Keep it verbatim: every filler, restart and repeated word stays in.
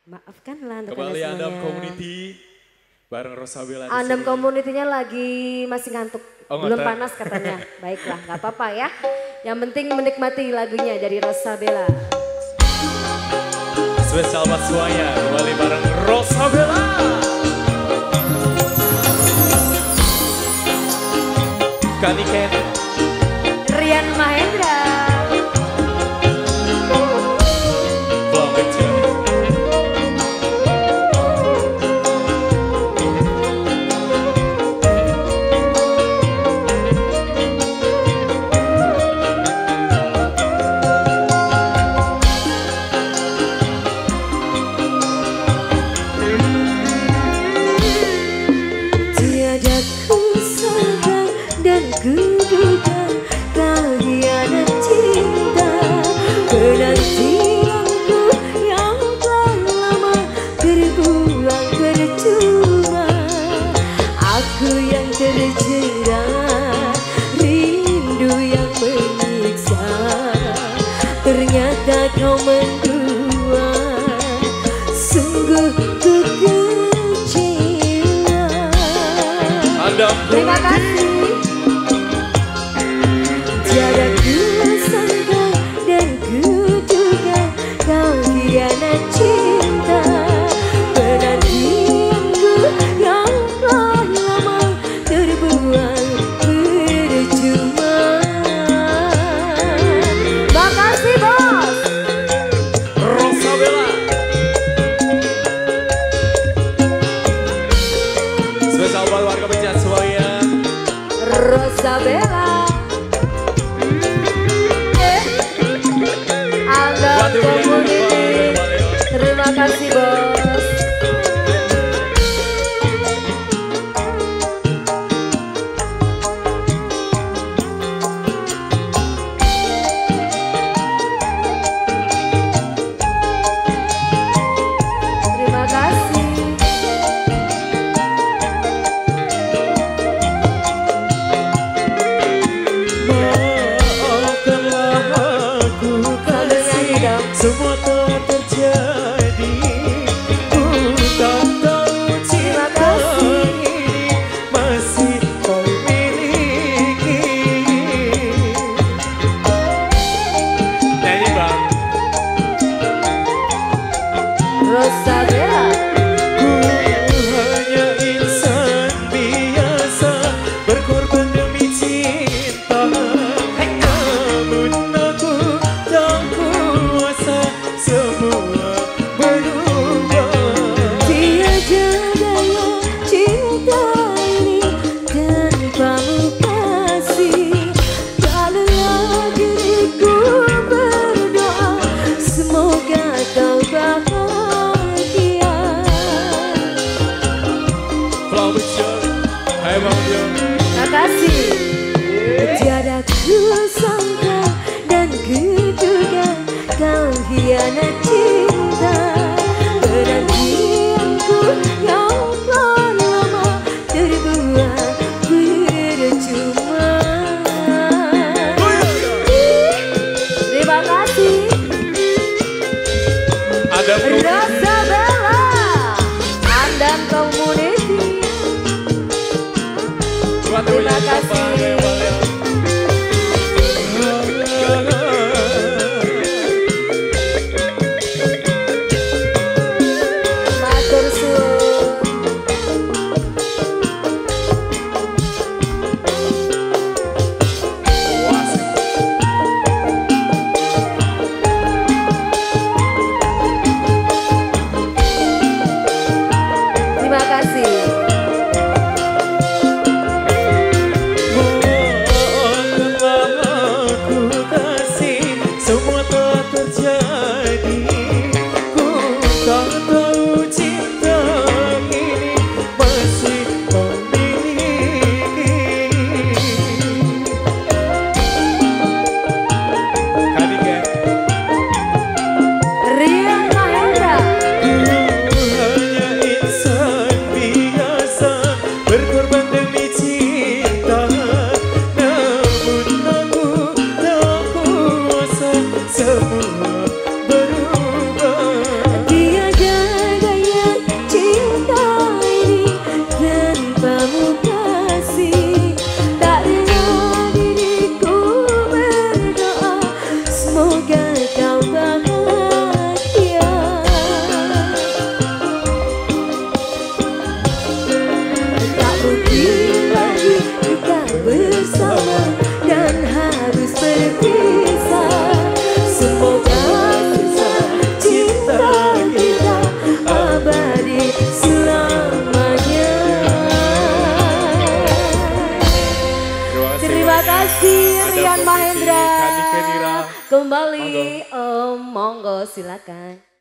Maafkanlah untuk Kembali semuanya. Andam Community bareng Rosabella. Andam Community-nya lagi masih ngantuk. Oh, belum ngotot. panas katanya. Baiklah, nggak apa-apa ya. Yang penting menikmati lagunya dari Rosabella. Spesial buat semuanya, kembali bareng Rosabella. Kaniken Rian Mahendra. Flow Picture. Tiada kusangka dan kuduga kau hianat cinta, penantianku yang telah lama terbuang percuma. Aku yang terjerat rindu yang menyiksa, ternyata kau mendua. Sungguh ku kecewa. Andam Terima kasih. Tiada kusangka dan kuduga kau hianat cinta, penantianku yang telah lama terbuang percuma. Makasih bos. Rosabella. Spesial buat warga pencet semuanya. Rosabella. Eh. Andam Buat ibu yang Community. Terima kasih bos. Terima kasih. Maafkanlah aku Kalau nyanyi kasih, dong. semua telah terjadi. Ku tak tahu Terima cinta kasih. ini masih kau miliki. Nyanyi bang. Rosabella. Ku hanya insan biasa, berkorban demi cinta. Namun aku tak kuasa semua berubah. Tiada daya cinta ini tanpamu kasih. Kalaulah diriku berdoa, semoga kau bahagia. Flow Picture. Hai Bang Dio. Terima kasih. Tiada kusangka dan kuduga kau hianat cinta, penantianku yang telah lama terbuang percuma. Terima kasih. Ada Rosabella, Andam Community. buat Terima yang kasih. kasih Ada Rian komisi Mahendra. Kandi Kenira. Kembali, Monggo. Om, monggo silakan.